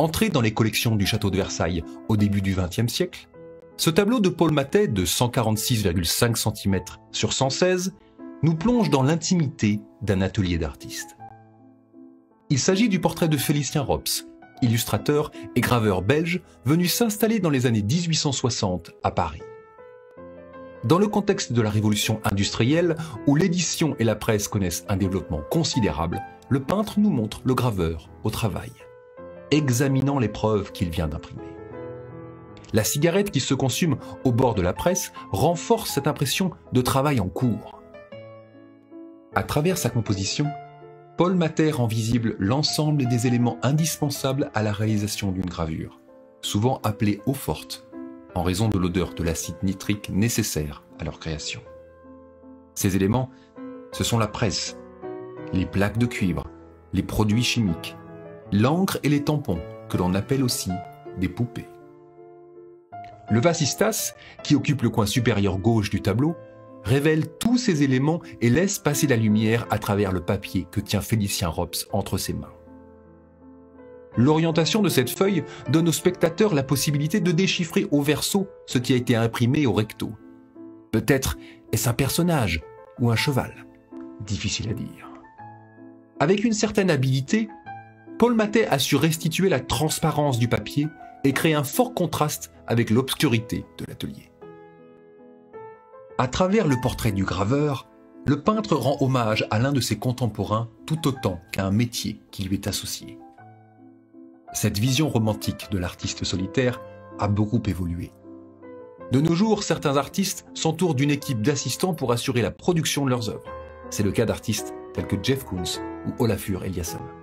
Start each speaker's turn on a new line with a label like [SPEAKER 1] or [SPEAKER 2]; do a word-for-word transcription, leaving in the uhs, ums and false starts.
[SPEAKER 1] Entré dans les collections du château de Versailles au début du vingtième siècle, ce tableau de Paul Mathey de cent quarante-six virgule cinq centimètres sur cent seize nous plonge dans l'intimité d'un atelier d'artiste. Il s'agit du portrait de Félicien Rops, illustrateur et graveur belge venu s'installer dans les années mille huit cent soixante à Paris. Dans le contexte de la révolution industrielle, où l'édition et la presse connaissent un développement considérable, le peintre nous montre le graveur au travail, examinant les preuves qu'il vient d'imprimer. La cigarette qui se consume au bord de la presse renforce cette impression de travail en cours. À travers sa composition, Paul Mathey rend visible l'ensemble des éléments indispensables à la réalisation d'une gravure, souvent appelée eau forte, en raison de l'odeur de l'acide nitrique nécessaire à leur création. Ces éléments, ce sont la presse, les plaques de cuivre, les produits chimiques, l'encre et les tampons, que l'on appelle aussi des poupées. Le vasistas, qui occupe le coin supérieur gauche du tableau, révèle tous ces éléments et laisse passer la lumière à travers le papier que tient Félicien Rops entre ses mains. L'orientation de cette feuille donne au spectateur la possibilité de déchiffrer au verso ce qui a été imprimé au recto. Peut-être est-ce un personnage ou un cheval, difficile à dire. Avec une certaine habileté, Paul Mathey a su restituer la transparence du papier et créer un fort contraste avec l'obscurité de l'atelier. À travers le portrait du graveur, le peintre rend hommage à l'un de ses contemporains tout autant qu'à un métier qui lui est associé. Cette vision romantique de l'artiste solitaire a beaucoup évolué. De nos jours, certains artistes s'entourent d'une équipe d'assistants pour assurer la production de leurs œuvres. C'est le cas d'artistes tels que Jeff Koons ou Olafur Eliasson.